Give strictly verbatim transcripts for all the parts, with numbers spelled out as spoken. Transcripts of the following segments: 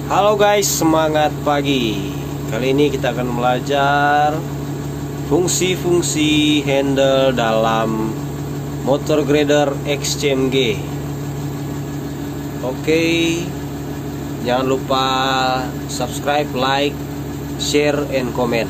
Halo guys, semangat pagi. Kali ini kita akan belajar fungsi-fungsi handle dalam motor grader X C M G. Oke, jangan lupa subscribe, like, share, and comment.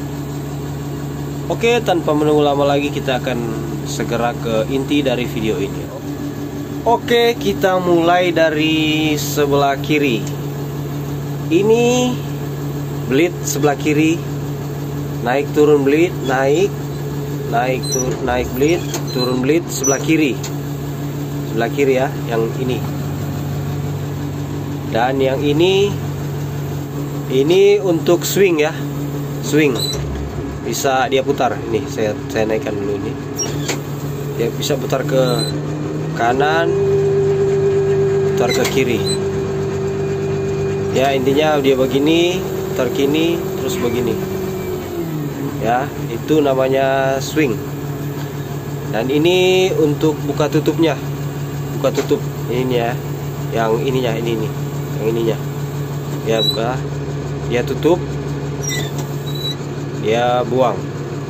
Oke, tanpa menunggu lama lagi kita akan segera ke inti dari video ini. Oke, kita mulai dari sebelah kiri. Ini bleed sebelah kiri, naik turun bleed, naik naik tur naik bleed, turun bleed sebelah kiri, sebelah kiri ya, yang ini. Dan yang ini ini untuk swing ya, swing bisa dia putar. Ini saya saya naikkan dulu ini, dia bisa putar ke kanan, putar ke kiri. Ya, intinya dia begini, putar kini, terus begini. Ya, itu namanya swing. Dan ini untuk buka tutupnya, buka tutup ini ya, yang ininya, ini nih, yang ininya. Ya, buka, dia tutup, dia buang,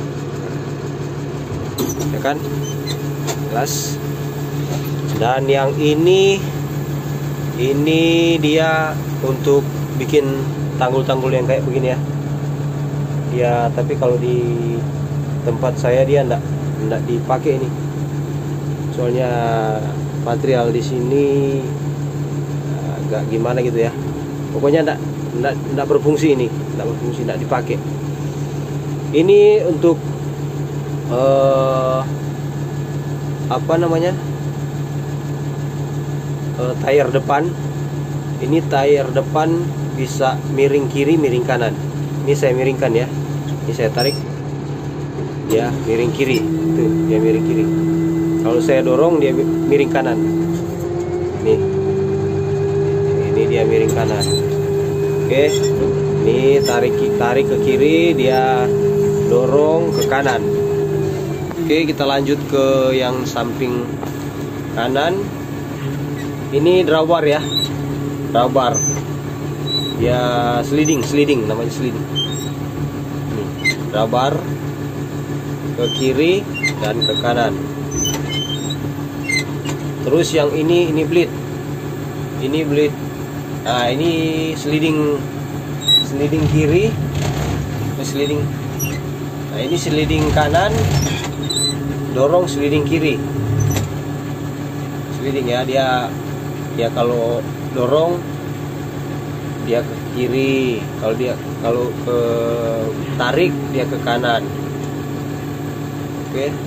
ya kan? Jelas. Dan yang ini, ini dia untuk bikin tanggul-tanggul yang kayak begini ya. Ya, tapi kalau di tempat saya dia enggak enggak dipakai ini. Soalnya material di sini agak gimana gitu ya. Pokoknya enggak enggak enggak berfungsi ini, enggak berfungsi, enggak dipakai. Ini untuk uh, apa namanya? Uh, tire depan. Ini tire depan bisa miring kiri, miring kanan. Ini saya miringkan ya. Ini saya tarik, ya miring kiri. Tuh, dia miring kiri. Kalau saya dorong dia miring kanan. Nih, ini dia miring kanan. Oke, ini tarik tarik ke kiri, dia dorong ke kanan. Oke, kita lanjut ke yang samping kanan. Ini drawbar ya. Drawbar, ya sliding, sliding namanya sliding. Nih, drawbar ke kiri dan ke kanan. Terus yang ini, ini bleed, ini bleed. Nah, ini sliding, sliding kiri, sliding. Nah, ini sliding kanan, dorong sliding kiri. Sliding ya, dia dia kalau dorong dia ke kiri, kalau dia kalau ke tarik dia ke kanan. Oke.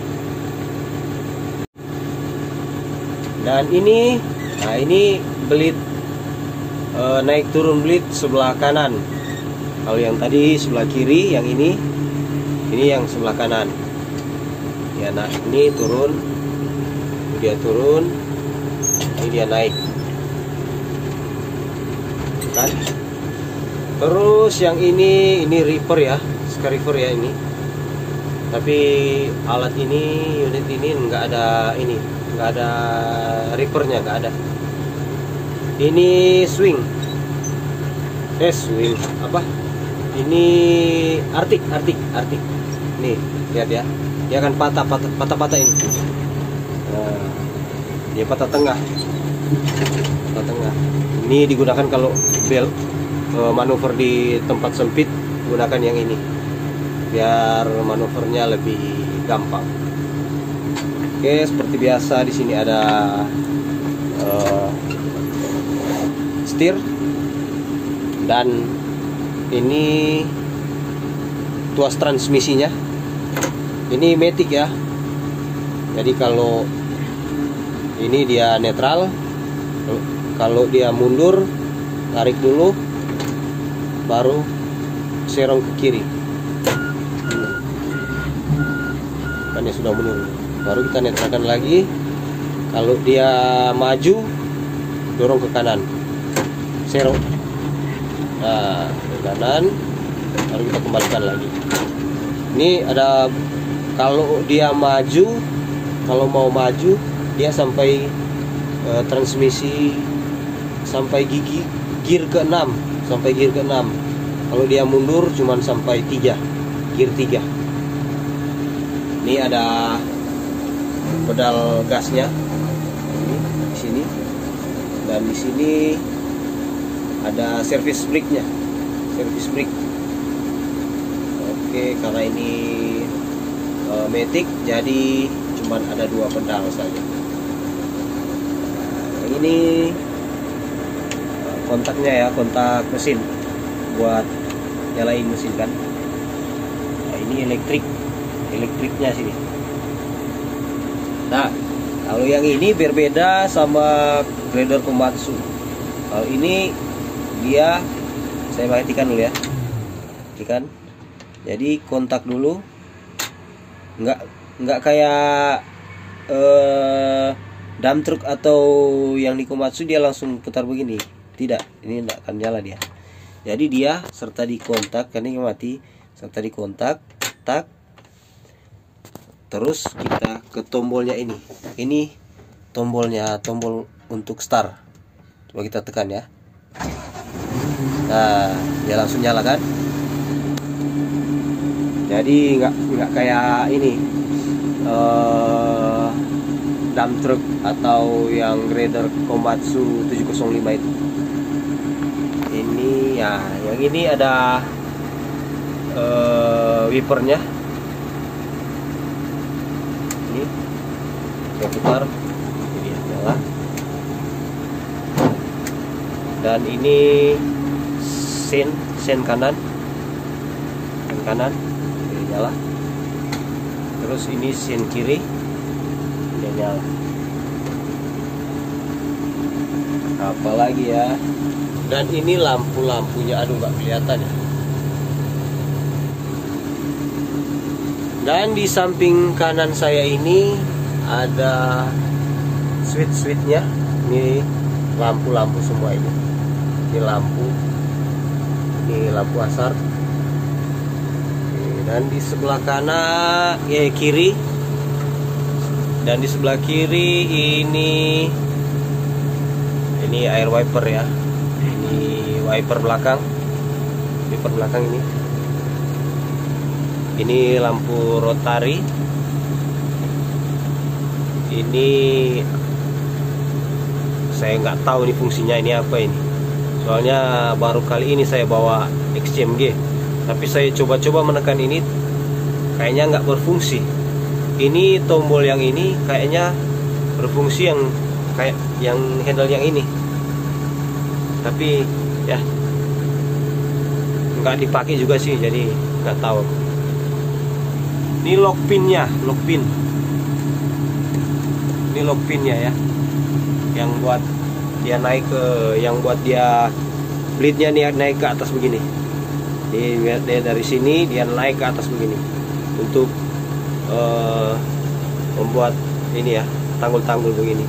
Dan ini, nah ini bleed e, naik turun bleed sebelah kanan. Kalau yang tadi sebelah kiri, yang ini ini yang sebelah kanan. Ya, nah ini turun, dia turun, ini dia naik. Kan? Terus yang ini ini reaper ya, scariver ya ini. Tapi alat ini, unit ini nggak ada ini, nggak ada reapernya, nggak ada. Ini swing, eh swing apa? Ini artik, artik, artik. Nih lihat ya, dia akan patah, patah, patah, patah ini. Nah, dia patah tengah, patah tengah. Ini digunakan kalau bel e, manuver di tempat sempit, gunakan yang ini biar manuvernya lebih gampang. Oke, seperti biasa di sini ada e, setir dan ini tuas transmisinya. Ini matic ya. Jadi kalau ini dia netral, kalau dia mundur, tarik dulu, baru serong ke kiri. Kan dia sudah mundur, baru kita netralkan lagi. Kalau dia maju, dorong ke kanan, serong. Nah, ke kanan, baru kita kembalikan lagi. Ini ada, kalau dia maju, kalau mau maju, dia sampai uh, transmisi sampai gigi gear ke enam, sampai gear ke enam. Kalau dia mundur cuman sampai tiga, gear tiga. Ini ada pedal gasnya ini di sini, dan di sini ada service brake-nya, service brake. Oke, karena ini uh, Matic, jadi cuman ada dua pedal saja. Nah, ini uh, kontaknya ya, kontak mesin buat nyalain mesin kan. Nah, ini elektrik, elektriknya sini. Nah, kalau yang ini berbeda sama grader Komatsu. Kalau ini dia, saya perhatikan dulu ya, perhatikan. Jadi kontak dulu, nggak nggak kayak eh, dump truck atau yang di Komatsu dia langsung putar begini. Tidak, ini nggak akan nyala dia. Jadi dia serta dikontak, kan ini mati, serta dikontak, tak. Terus kita ke tombolnya ini. Ini tombolnya, tombol untuk start. Coba kita tekan ya. Nah, dia langsung nyala kan? Jadi nggak nggak kayak ini uh, dump truck atau yang grader Komatsu tujuh nol lima itu. Ini ya, yang ini ada uh, wipernya. Ini saya putar, ini dia nyala. Dan ini sen sen kanan, sen kanan. Nyala. Terus ini sen kiri, dia nyala. Apalagi ya? Dan ini lampu-lampunya, aduh nggak kelihatan ya. Dan di samping kanan saya ini ada switch-switchnya. Ini lampu-lampu semua ini. Ini lampu, ini lampu asar. Dan di sebelah kanan, eh kiri, dan di sebelah kiri ini ini air wiper ya. Ini wiper belakang, wiper belakang ini. Ini lampu rotari. Ini saya nggak tahu nih fungsinya ini apa ini. Soalnya baru kali ini saya bawa X C M G. Tapi saya coba-coba menekan ini, kayaknya nggak berfungsi. Ini tombol yang ini kayaknya berfungsi yang kayak yang handle yang ini. Tapi ya nggak dipakai juga sih, jadi nggak tahu. Ini lock pinnya, lock pin. Ini lock pinnya ya, yang buat dia naik ke, yang buat dia bleednya nih naik ke atas begini. Dia, dia dari sini dia naik ke atas begini untuk uh, membuat ini ya, tanggul-tanggul begini.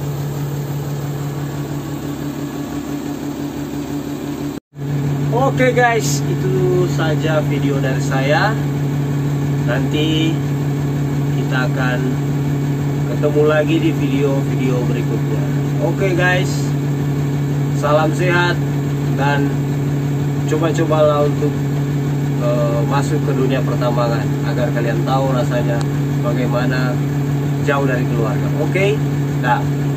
Oke guys, itu saja video dari saya. Nanti kita akan ketemu lagi di video-video berikutnya. Oke guys, salam sehat dan coba-cobalah untuk Uh, masuk ke dunia pertambangan agar kalian tahu rasanya bagaimana jauh dari keluarga. Oke, okay? Nah.